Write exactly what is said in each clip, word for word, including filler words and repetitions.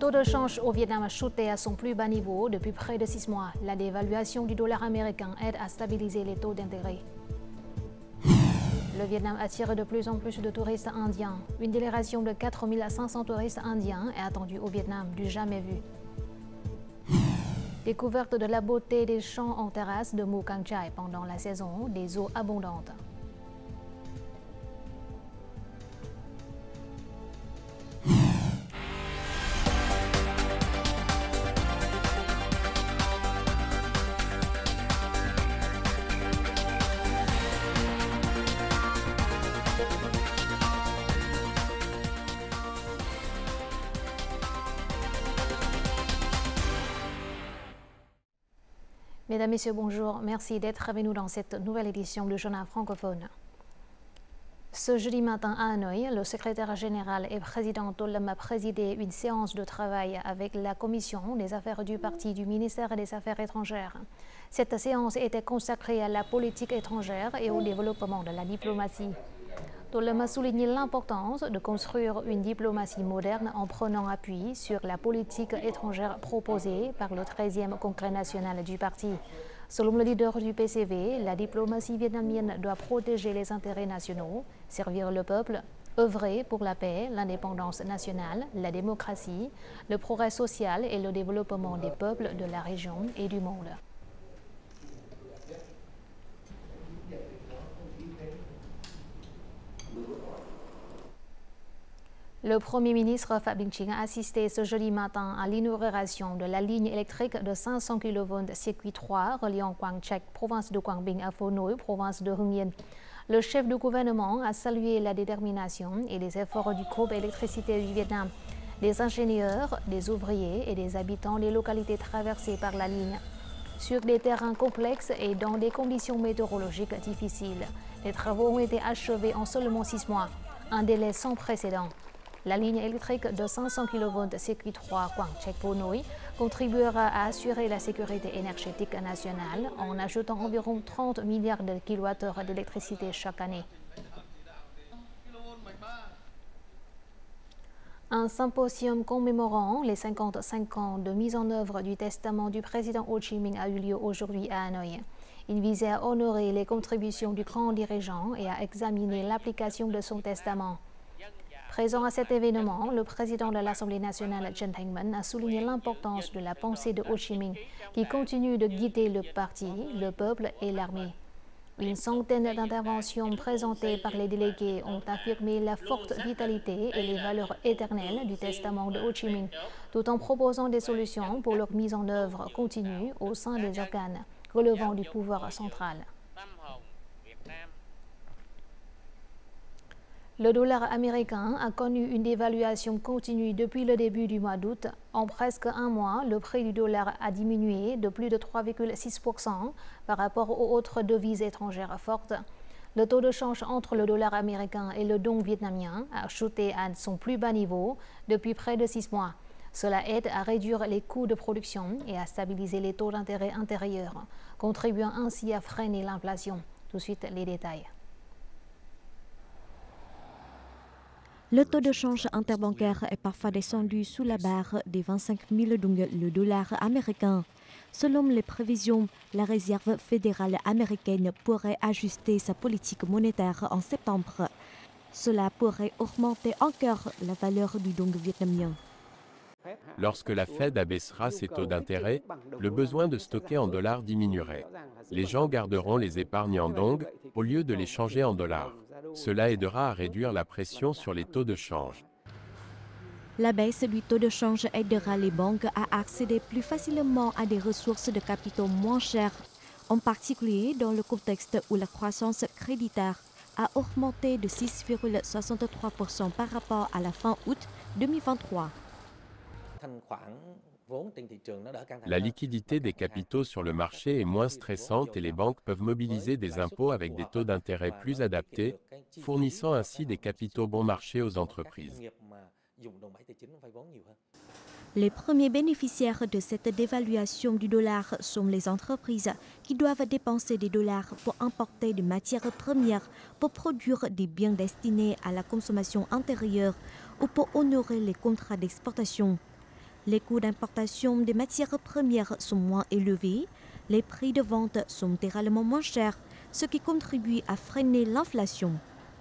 taux de change au Vietnam a chuté à son plus bas niveau depuis près de six mois. La dévaluation du dollar américain aide à stabiliser les taux d'intérêt. Le Vietnam attire de plus en plus de touristes indiens. Une délégation de quatre mille cinq cents touristes indiens est attendue au Vietnam, du jamais vu. Découverte de la beauté des champs en terrasse de Mù Cang Chải pendant la saison des eaux abondantes. Mesdames, Messieurs, bonjour. Merci d'être avec nous dans cette nouvelle édition du Journal francophone. Ce jeudi matin à Hanoï, le secrétaire général et président Tô-Lâm a présidé une séance de travail avec la commission des affaires du parti du ministère des Affaires étrangères. Cette séance était consacrée à la politique étrangère et au développement de la diplomatie. Tô-Lâm a souligné l'importance de construire une diplomatie moderne en prenant appui sur la politique étrangère proposée par le treizième congrès national du parti. Selon le leader du P C V, la diplomatie vietnamienne doit protéger les intérêts nationaux, servir le peuple, œuvrer pour la paix, l'indépendance nationale, la démocratie, le progrès social et le développement des peuples de la région et du monde. Le Premier ministre Phạm Minh Chính a assisté ce jeudi matin à l'inauguration de la ligne électrique de cinq cents kilovolts circuit trois reliant Quang Trạch, province de Quang Binh à Phô Nỗi, province de Hưng Yên. Le chef du gouvernement a salué la détermination et les efforts du groupe électricité du Vietnam, des ingénieurs, des ouvriers et des habitants des localités traversées par la ligne. Sur des terrains complexes et dans des conditions météorologiques difficiles, les travaux ont été achevés en seulement six mois, un délai sans précédent. La ligne électrique de cinq cents kilovolts circuit trois Quang Trạch Phô Nỗi contribuera à assurer la sécurité énergétique nationale en ajoutant environ trente milliards de kilowattheures d'électricité chaque année. Un symposium commémorant les cinquante-cinq ans de mise en œuvre du testament du président Ho Chi Minh a eu lieu aujourd'hui à Hanoï. Il visait à honorer les contributions du grand dirigeant et à examiner l'application de son testament. Présent à cet événement, le président de l'Assemblée nationale, Trần Thanh Mẫn, a souligné l'importance de la pensée de Ho Chi Minh, qui continue de guider le parti, le peuple et l'armée. Une centaine d'interventions présentées par les délégués ont affirmé la forte vitalité et les valeurs éternelles du testament de Ho Chi Minh, tout en proposant des solutions pour leur mise en œuvre continue au sein des organes relevant du pouvoir central. Le dollar américain a connu une dévaluation continue depuis le début du mois d'août. En presque un mois, le prix du dollar a diminué de plus de trois virgule six pour cent par rapport aux autres devises étrangères fortes. Le taux de change entre le dollar américain et le dong vietnamien a chuté à son plus bas niveau depuis près de six mois. Cela aide à réduire les coûts de production et à stabiliser les taux d'intérêt intérieurs, contribuant ainsi à freiner l'inflation. Tout de suite, les détails. Le taux de change interbancaire est parfois descendu sous la barre des vingt-cinq mille dong le dollar américain. Selon les prévisions, la Réserve fédérale américaine pourrait ajuster sa politique monétaire en septembre. Cela pourrait augmenter encore la valeur du dong vietnamien. Lorsque la Fed abaissera ses taux d'intérêt, le besoin de stocker en dollars diminuerait. Les gens garderont les épargnes en dong au lieu de les changer en dollars. Cela aidera à réduire la pression sur les taux de change. La baisse du taux de change aidera les banques à accéder plus facilement à des ressources de capitaux moins chères, en particulier dans le contexte où la croissance créditaire a augmenté de six virgule soixante-trois pour cent par rapport à la fin août deux mille vingt-trois. La liquidité des capitaux sur le marché est moins stressante et les banques peuvent mobiliser des impôts avec des taux d'intérêt plus adaptés, fournissant ainsi des capitaux bon marché aux entreprises. Les premiers bénéficiaires de cette dévaluation du dollar sont les entreprises qui doivent dépenser des dollars pour importer des matières premières pour produire des biens destinés à la consommation intérieure ou pour honorer les contrats d'exportation. Les coûts d'importation des matières premières sont moins élevés, les prix de vente sont généralement moins chers, ce qui contribue à freiner l'inflation.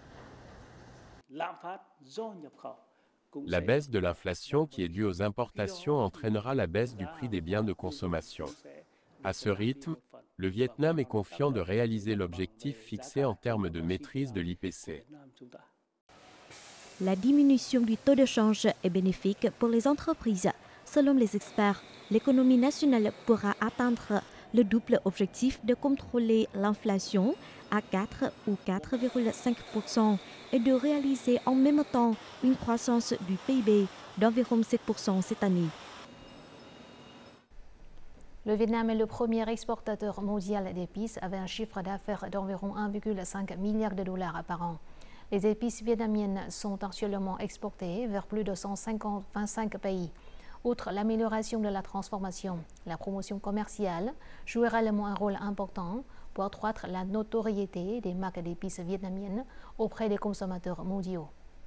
La baisse de l'inflation qui est due aux importations entraînera la baisse du prix des biens de consommation. À ce rythme, le Vietnam est confiant de réaliser l'objectif fixé en termes de maîtrise de l'I P C. La diminution du taux de change est bénéfique pour les entreprises. Selon les experts, l'économie nationale pourra atteindre le double objectif de contrôler l'inflation à quatre ou quatre virgule cinq pour cent et de réaliser en même temps une croissance du P I B d'environ sept pour cent cette année. Le Vietnam est le premier exportateur mondial d'épices avec un chiffre d'affaires d'environ un virgule cinq milliard de dollars par an. Les épices vietnamiennes sont actuellement exportées vers plus de cent vingt-cinq pays. Outre l'amélioration de la transformation, la promotion commerciale jouera également un rôle important pour accroître la notoriété des marques d'épices vietnamiennes auprès des consommateurs mondiaux.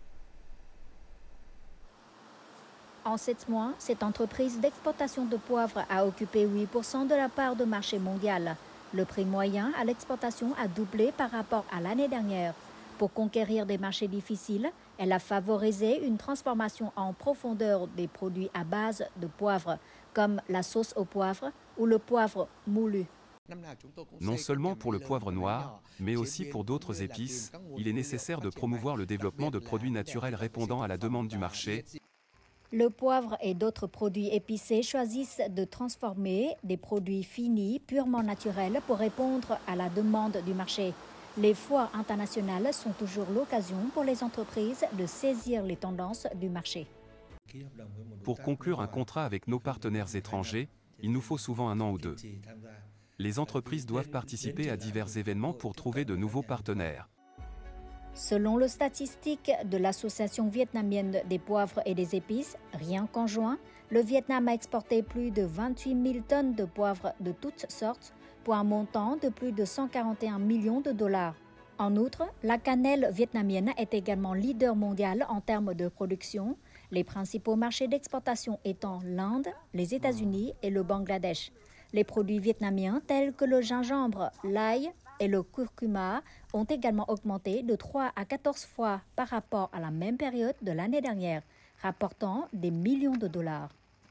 En sept mois, cette entreprise d'exportation de poivre a occupé huit pour cent de la part de marché mondial. Le prix moyen à l'exportation a doublé par rapport à l'année dernière. Pour conquérir des marchés difficiles, elle a favorisé une transformation en profondeur des produits à base de poivre, comme la sauce au poivre ou le poivre moulu. Non seulement pour le poivre noir, mais aussi pour d'autres épices, il est nécessaire de promouvoir le développement de produits naturels répondant à la demande du marché. Le poivre et d'autres produits épicés choisissent de transformer des produits finis purement naturels pour répondre à la demande du marché. Les foires internationales sont toujours l'occasion pour les entreprises de saisir les tendances du marché. Pour conclure un contrat avec nos partenaires étrangers, il nous faut souvent un an ou deux. Les entreprises doivent participer à divers événements pour trouver de nouveaux partenaires. Selon les statistiques de l'Association vietnamienne des poivres et des épices, rien qu'en juin, le Vietnam a exporté plus de vingt-huit mille tonnes de poivre de toutes sortes pour un montant de plus de cent quarante et un millions de dollars. En outre, la cannelle vietnamienne est également leader mondial en termes de production, les principaux marchés d'exportation étant l'Inde, les États-Unis et le Bangladesh. Les produits vietnamiens tels que le gingembre, l'ail et le curcuma ont également augmenté de trois à quatorze fois par rapport à la même période de l'année dernière, rapportant des millions de dollars.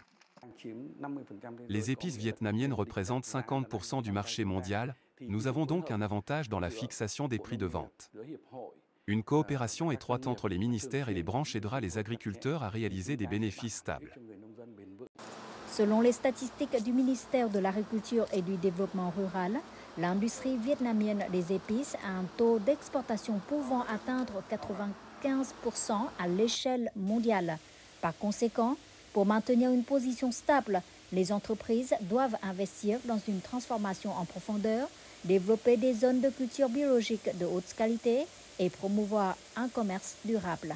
Les épices vietnamiennes représentent cinquante pour cent du marché mondial. Nous avons donc un avantage dans la fixation des prix de vente. Une coopération étroite entre les ministères et les branches aidera les agriculteurs à réaliser des bénéfices stables. Selon les statistiques du ministère de l'Agriculture et du Développement rural, l'industrie vietnamienne des épices a un taux d'exportation pouvant atteindre quatre-vingt-quinze pour cent à l'échelle mondiale. Par conséquent, pour maintenir une position stable, les entreprises doivent investir dans une transformation en profondeur, développer des zones de culture biologique de haute qualité et promouvoir un commerce durable.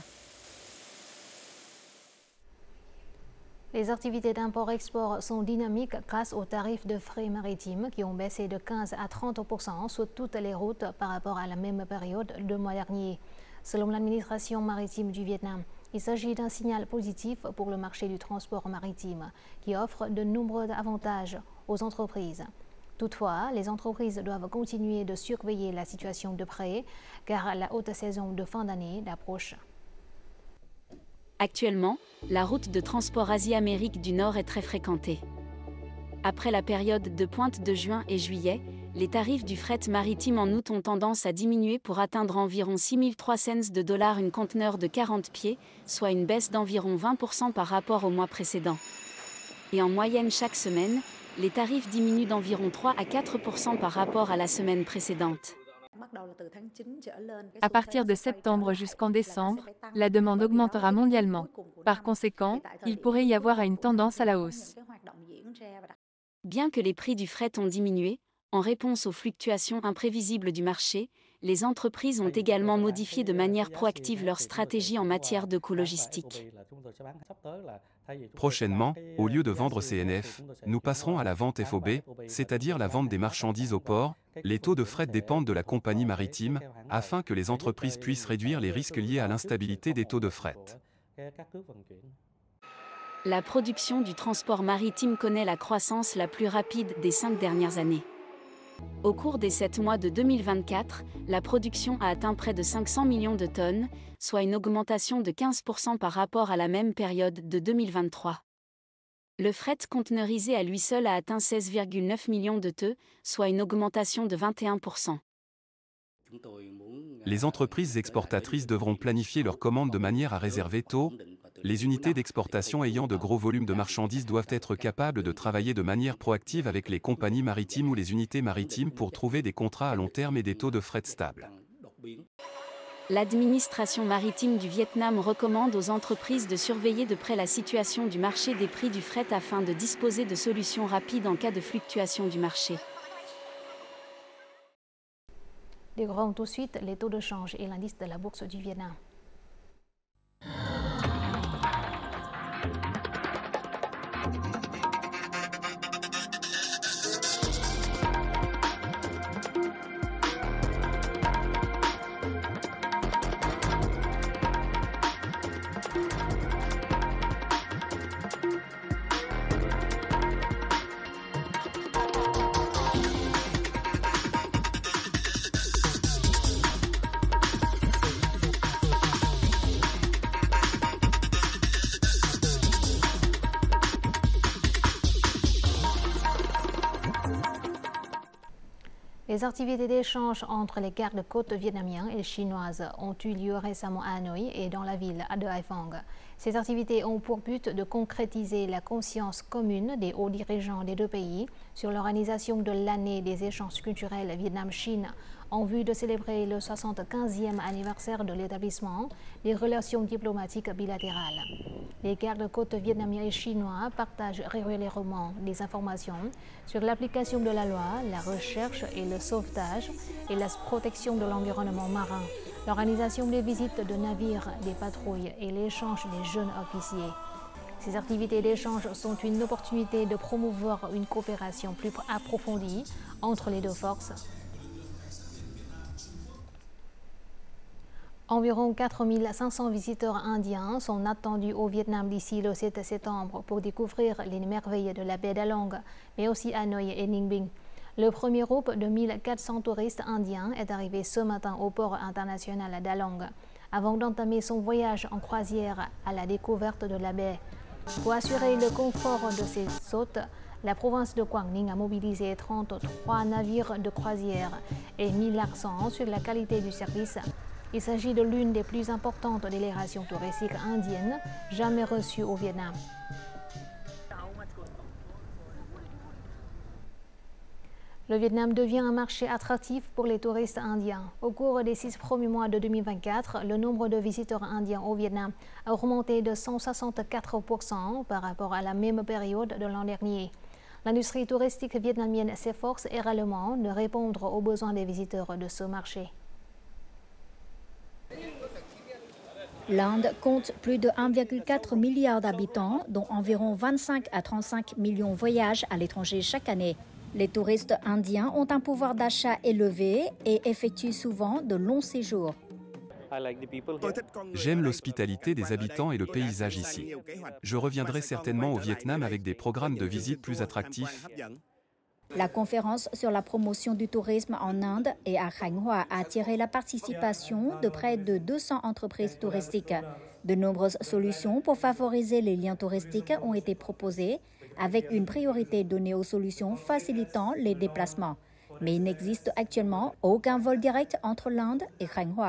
Les activités d'import-export sont dynamiques grâce aux tarifs de frais maritimes qui ont baissé de quinze à trente pour cent sur toutes les routes par rapport à la même période le mois dernier. Selon l'administration maritime du Vietnam, il s'agit d'un signal positif pour le marché du transport maritime qui offre de nombreux avantages aux entreprises. Toutefois, les entreprises doivent continuer de surveiller la situation de près car la haute saison de fin d'année approche. Actuellement, la route de transport Asie-Amérique du Nord est très fréquentée. Après la période de pointe de juin et juillet, les tarifs du fret maritime en août ont tendance à diminuer pour atteindre environ six mille trois cents de dollars une conteneur de quarante pieds, soit une baisse d'environ vingt pour cent par rapport au mois précédent. Et en moyenne chaque semaine, les tarifs diminuent d'environ trois à quatre pour cent par rapport à la semaine précédente. À partir de septembre jusqu'en décembre, la demande augmentera mondialement. Par conséquent, il pourrait y avoir une tendance à la hausse. Bien que les prix du fret ont diminué, en réponse aux fluctuations imprévisibles du marché, les entreprises ont également modifié de manière proactive leur stratégie en matière de coûts logistiques. Prochainement, au lieu de vendre C N F, nous passerons à la vente F O B, c'est-à-dire la vente des marchandises au port. Les taux de fret dépendent de la compagnie maritime, afin que les entreprises puissent réduire les risques liés à l'instabilité des taux de fret. La production du transport maritime connaît la croissance la plus rapide des cinq dernières années. Au cours des sept mois de deux mille vingt-quatre, la production a atteint près de cinq cents millions de tonnes, soit une augmentation de quinze pour cent par rapport à la même période de deux mille vingt-trois. Le fret conteneurisé à lui seul a atteint seize virgule neuf millions de tonnes, soit une augmentation de vingt et un pour cent. Les entreprises exportatrices devront planifier leurs commandes de manière à réserver tôt. Les unités d'exportation ayant de gros volumes de marchandises doivent être capables de travailler de manière proactive avec les compagnies maritimes ou les unités maritimes pour trouver des contrats à long terme et des taux de fret stables. L'administration maritime du Vietnam recommande aux entreprises de surveiller de près la situation du marché des prix du fret afin de disposer de solutions rapides en cas de fluctuation du marché. Découvrons tout de suite les taux de change et l'indice de la bourse du Vietnam. Les activités d'échange entre les gardes-côtes vietnamiens et chinoises ont eu lieu récemment à Hanoï et dans la ville de Hai Phong. Ces activités ont pour but de concrétiser la conscience commune des hauts dirigeants des deux pays sur l'organisation de l'année des échanges culturels Vietnam-Chine en vue de célébrer le soixante-quinzième anniversaire de l'établissement des relations diplomatiques bilatérales. Les gardes-côtes vietnamiens et chinois partagent régulièrement des informations sur l'application de la loi, la recherche et le sauvetage et la protection de l'environnement marin, l'organisation des visites de navires, des patrouilles et l'échange des jeunes officiers. Ces activités d'échange sont une opportunité de promouvoir une coopération plus approfondie entre les deux forces. Environ quatre mille cinq cents visiteurs indiens sont attendus au Vietnam d'ici le sept septembre pour découvrir les merveilles de la baie d'Along, mais aussi Hanoï et Ninh Bình. Le premier groupe de mille quatre cents touristes indiens est arrivé ce matin au port international d'Along, avant d'entamer son voyage en croisière à la découverte de la baie. Pour assurer le confort de ces hôtes, la province de Quang Ninh a mobilisé trente-trois navires de croisière et mis l'accent sur la qualité du service. Il s'agit de l'une des plus importantes délégations touristiques indiennes jamais reçues au Vietnam. Le Vietnam devient un marché attractif pour les touristes indiens. Au cours des six premiers mois de deux mille vingt-quatre, le nombre de visiteurs indiens au Vietnam a augmenté de cent soixante-quatre pour cent par rapport à la même période de l'an dernier. L'industrie touristique vietnamienne s'efforce également de répondre aux besoins des visiteurs de ce marché. L'Inde compte plus de un virgule quatre milliard d'habitants, dont environ vingt-cinq à trente-cinq millions voyagent à l'étranger chaque année. Les touristes indiens ont un pouvoir d'achat élevé et effectuent souvent de longs séjours. J'aime l'hospitalité des habitants et le paysage ici. Je reviendrai certainement au Vietnam avec des programmes de visite plus attractifs. La conférence sur la promotion du tourisme en Inde et à Khánh Hòa a attiré la participation de près de deux cents entreprises touristiques. De nombreuses solutions pour favoriser les liens touristiques ont été proposées, avec une priorité donnée aux solutions facilitant les déplacements. Mais il n'existe actuellement aucun vol direct entre l'Inde et Khánh Hòa.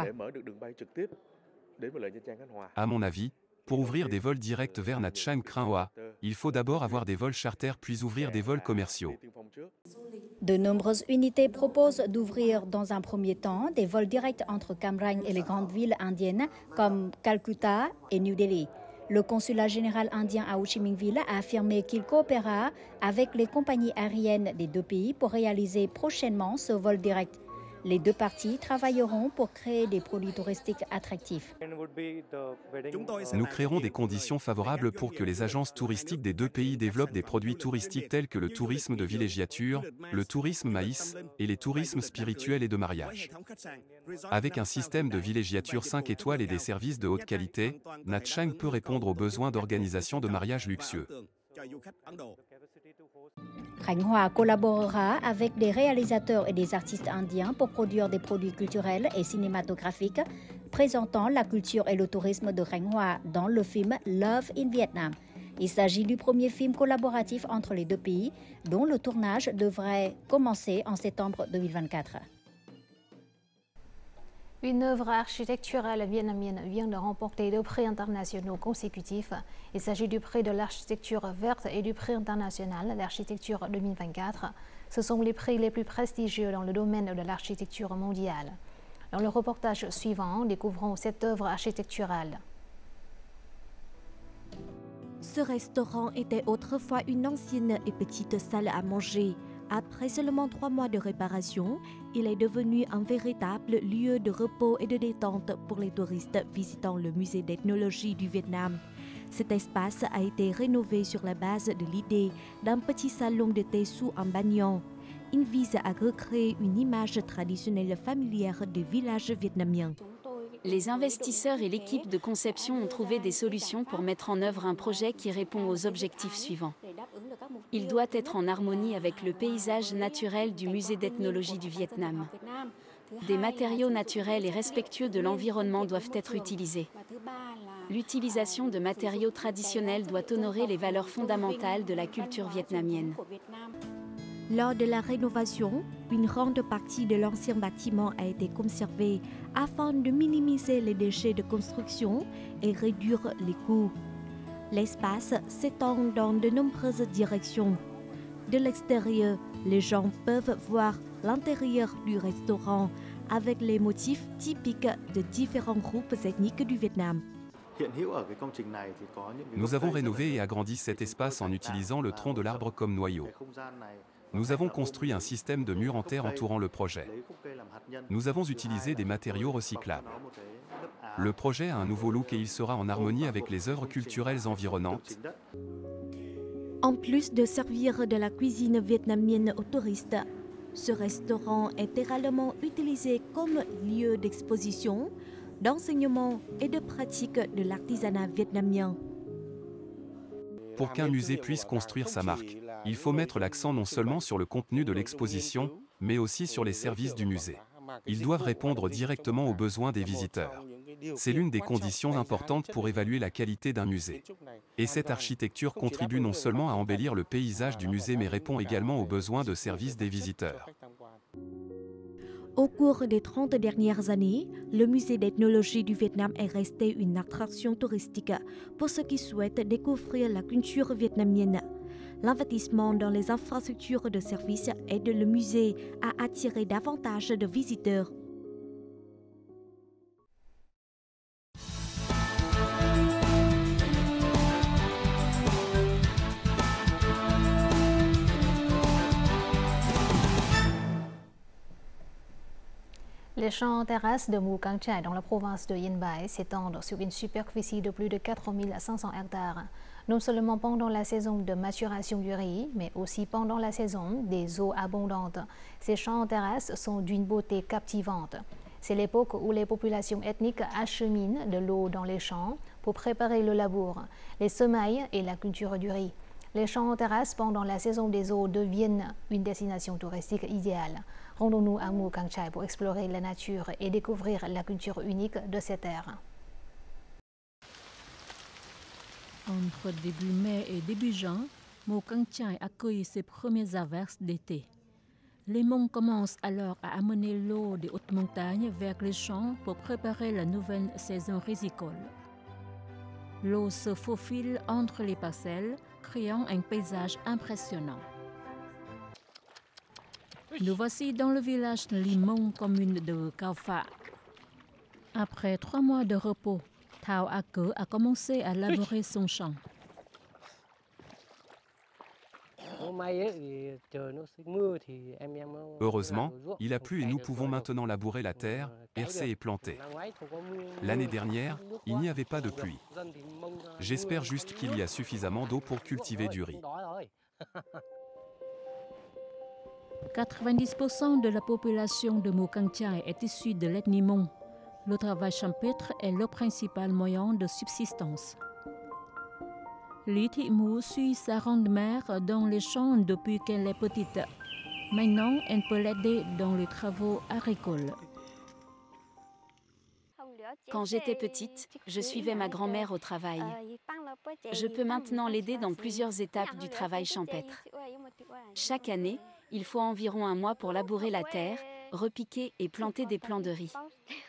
À mon avis, pour ouvrir des vols directs vers Nha Trang Khánh Hòa, il faut d'abord avoir des vols charters puis ouvrir des vols commerciaux. De nombreuses unités proposent d'ouvrir dans un premier temps des vols directs entre Cam Ranh et les grandes villes indiennes comme Calcutta et New Delhi. Le consulat général indien à Ho Chi Minh Ville a affirmé qu'il coopérera avec les compagnies aériennes des deux pays pour réaliser prochainement ce vol direct. Les deux parties travailleront pour créer des produits touristiques attractifs. Nous créerons des conditions favorables pour que les agences touristiques des deux pays développent des produits touristiques tels que le tourisme de villégiature, le tourisme maïs et les tourismes spirituels et de mariage. Avec un système de villégiature cinq étoiles et des services de haute qualité, Nha Trang peut répondre aux besoins d'organisation de mariages luxueux. Khánh Hòa collaborera avec des réalisateurs et des artistes indiens pour produire des produits culturels et cinématographiques présentant la culture et le tourisme de Khánh Hòa dans le film Love in Vietnam. Il s'agit du premier film collaboratif entre les deux pays, dont le tournage devrait commencer en septembre deux mille vingt-quatre. Une œuvre architecturale vietnamienne vient de remporter deux prix internationaux consécutifs. Il s'agit du prix de l'architecture verte et du prix international d'architecture deux mille vingt-quatre. Ce sont les prix les plus prestigieux dans le domaine de l'architecture mondiale. Dans le reportage suivant, découvrons cette œuvre architecturale. Ce restaurant était autrefois une ancienne et petite salle à manger. Après seulement trois mois de réparation, il est devenu un véritable lieu de repos et de détente pour les touristes visitant le musée d'ethnologie du Vietnam. Cet espace a été rénové sur la base de l'idée d'un petit salon de thé sous un banyan. Il vise à recréer une image traditionnelle familière des villages vietnamiens. Les investisseurs et l'équipe de conception ont trouvé des solutions pour mettre en œuvre un projet qui répond aux objectifs suivants. Il doit être en harmonie avec le paysage naturel du musée d'ethnologie du Vietnam. Des matériaux naturels et respectueux de l'environnement doivent être utilisés. L'utilisation de matériaux traditionnels doit honorer les valeurs fondamentales de la culture vietnamienne. Lors de la rénovation, une grande partie de l'ancien bâtiment a été conservée afin de minimiser les déchets de construction et réduire les coûts. L'espace s'étend dans de nombreuses directions. De l'extérieur, les gens peuvent voir l'intérieur du restaurant avec les motifs typiques de différents groupes ethniques du Vietnam. Nous avons rénové et agrandi cet espace en utilisant le tronc de l'arbre comme noyau. Nous avons construit un système de murs en terre entourant le projet. Nous avons utilisé des matériaux recyclables. Le projet a un nouveau look et il sera en harmonie avec les œuvres culturelles environnantes. En plus de servir de la cuisine vietnamienne aux touristes, ce restaurant est également utilisé comme lieu d'exposition, d'enseignement et de pratique de l'artisanat vietnamien. Pour qu'un musée puisse construire sa marque, il faut mettre l'accent non seulement sur le contenu de l'exposition, mais aussi sur les services du musée. Ils doivent répondre directement aux besoins des visiteurs. C'est l'une des conditions importantes pour évaluer la qualité d'un musée. Et cette architecture contribue non seulement à embellir le paysage du musée, mais répond également aux besoins de service des visiteurs. Au cours des trente dernières années, le musée d'ethnologie du Vietnam est resté une attraction touristique pour ceux qui souhaitent découvrir la culture vietnamienne. L'investissement dans les infrastructures de services aide le musée à attirer davantage de visiteurs. Les champs en terrasse de Mù Cang Chải dans la province de Yên Bai s'étendent sur une superficie de plus de quatre mille cinq cents hectares. Non seulement pendant la saison de maturation du riz, mais aussi pendant la saison des eaux abondantes. Ces champs en terrasse sont d'une beauté captivante. C'est l'époque où les populations ethniques acheminent de l'eau dans les champs pour préparer le labour, les semailles et la culture du riz. Les champs en terrasse pendant la saison des eaux deviennent une destination touristique idéale. Rendons-nous à Mù Cang Chải pour explorer la nature et découvrir la culture unique de cette terre. Entre début mai et début juin, Mù Cang Chải accueille ses premières averses d'été. Les monts commencent alors à amener l'eau des hautes montagnes vers les champs pour préparer la nouvelle saison risicole. L'eau se faufile entre les parcelles, créant un paysage impressionnant. Nous voici dans le village Limong, commune de Cao Pha. Après trois mois de repos, Thao A Cơ a commencé à labourer son champ. Heureusement, il a plu et nous pouvons maintenant labourer la terre, herser et planter. L'année dernière, il n'y avait pas de pluie. J'espère juste qu'il y a suffisamment d'eau pour cultiver du riz. quatre-vingt-dix pour cent de la population de Mukang Chai est issue de l'ethnie Hmong. Le travail champêtre est le principal moyen de subsistance. Ly Thị Mũ suit sa grand-mère dans les champs depuis qu'elle est petite. Maintenant, elle peut l'aider dans les travaux agricoles. Quand j'étais petite, je suivais ma grand-mère au travail. Je peux maintenant l'aider dans plusieurs étapes du travail champêtre. Chaque année, il faut environ un mois pour labourer la terre, repiquer et planter des plants de riz.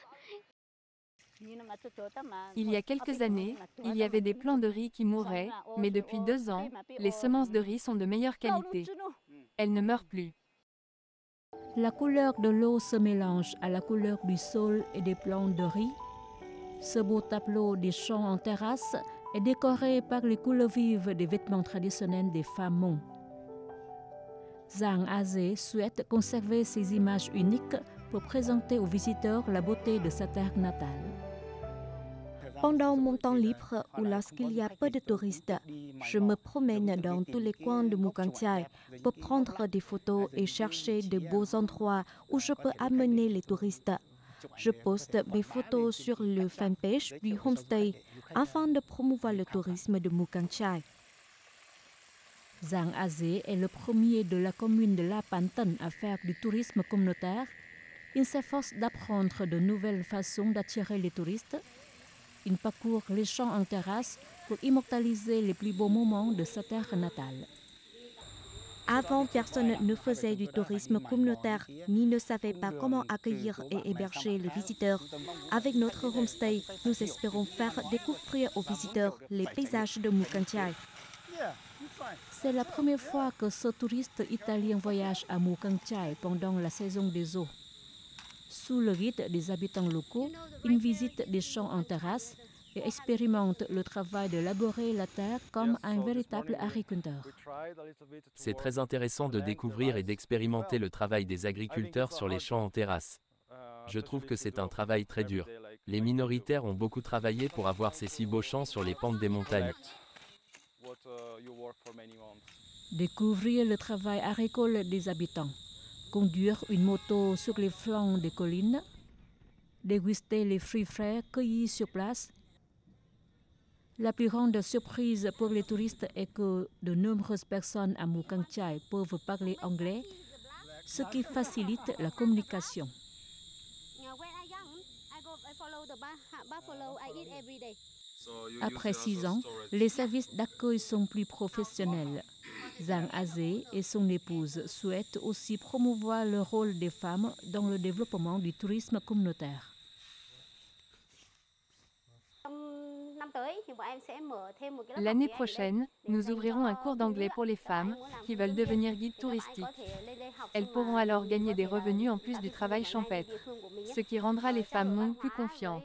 Il y a quelques années, il y avait des plants de riz qui mouraient, mais depuis deux ans, les semences de riz sont de meilleure qualité. Elles ne meurent plus. La couleur de l'eau se mélange à la couleur du sol et des plants de riz. Ce beau tableau des champs en terrasse est décoré par les couleurs vives des vêtements traditionnels des femmes Hmong. Giang Azé souhaite conserver ces images uniques pour présenter aux visiteurs la beauté de sa terre natale. Pendant mon temps libre ou lorsqu'il y a peu de touristes, je me promène dans tous les coins de Mukang Chai pour prendre des photos et chercher de beaux endroits où je peux amener les touristes. Je poste mes photos sur le fanpage du homestay afin de promouvoir le tourisme de Mukang Chai. Giang Azé est le premier de la commune de La Pantan à faire du tourisme communautaire. Il s'efforce d'apprendre de nouvelles façons d'attirer les touristes. Il parcourt les champs en terrasse pour immortaliser les plus beaux moments de sa terre natale. Avant, personne ne faisait du tourisme communautaire ni ne savait pas comment accueillir et héberger les visiteurs. Avec notre homestay, nous espérons faire découvrir aux visiteurs les paysages de Mukang Chai. C'est la première fois que ce touriste italien voyage à Mukang Chai pendant la saison des eaux. Sous le guide des habitants locaux, il visite des champs en terrasse et expérimente le travail de labourer la terre comme un véritable agriculteur. C'est très intéressant de découvrir et d'expérimenter le travail des agriculteurs sur les champs en terrasse. Je trouve que c'est un travail très dur. Les minoritaires ont beaucoup travaillé pour avoir ces si beaux champs sur les pentes des montagnes. Découvrir le travail agricole des habitants, conduire une moto sur les flancs des collines, déguster les fruits frais cueillis sur place. La plus grande surprise pour les touristes est que de nombreuses personnes à Mukang Chai peuvent parler anglais, ce qui facilite la communication. Après six ans, les services d'accueil sont plus professionnels. Giang Azé et son épouse souhaitent aussi promouvoir le rôle des femmes dans le développement du tourisme communautaire. L'année prochaine, nous ouvrirons un cours d'anglais pour les femmes qui veulent devenir guides touristiques. Elles pourront alors gagner des revenus en plus du travail champêtre, ce qui rendra les femmes Hmong plus confiantes.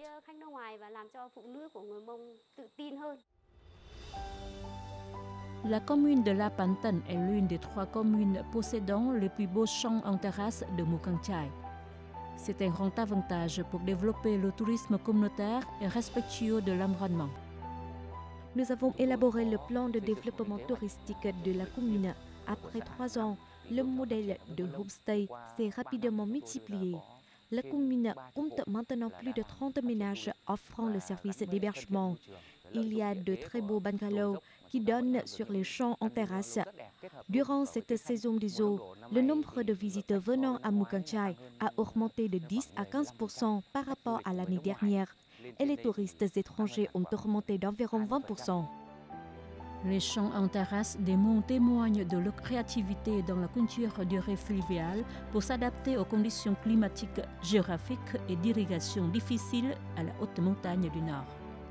La commune de La Pantan est l'une des trois communes possédant les plus beaux champs en terrasse de Mukang Chai. C'est un grand avantage pour développer le tourisme communautaire et respectueux de l'environnement. Nous avons élaboré le plan de développement touristique de la commune. Après trois ans, le modèle de homestay s'est rapidement multiplié. La commune compte maintenant plus de trente ménages offrant le service d'hébergement. Il y a de très beaux bungalows qui donnent sur les champs en terrasse. Durant cette saison des eaux, le nombre de visiteurs venant à Mukang Chai a augmenté de dix à quinze pour cent par rapport à l'année dernière et les touristes étrangers ont augmenté d'environ vingt pour cent. Les champs en terrasse des monts témoignent de leur créativité dans la culture du riz fluvial pour s'adapter aux conditions climatiques, géographiques et d'irrigation difficiles à la haute montagne du Nord.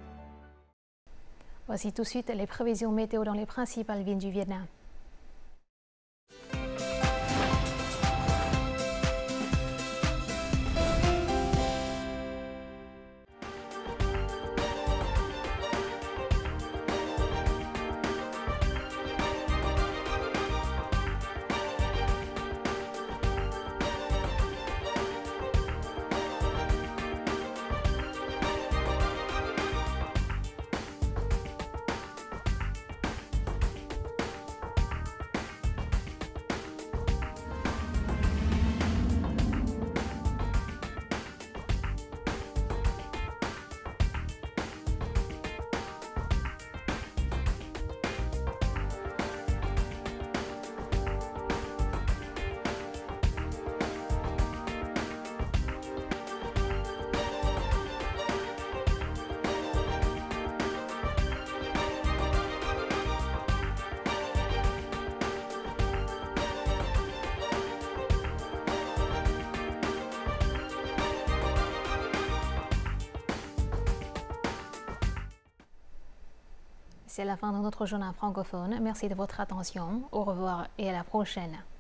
Voici tout de suite les prévisions météo dans les principales villes du Vietnam. C'est la fin de notre journal francophone. Merci de votre attention. Au revoir et à la prochaine.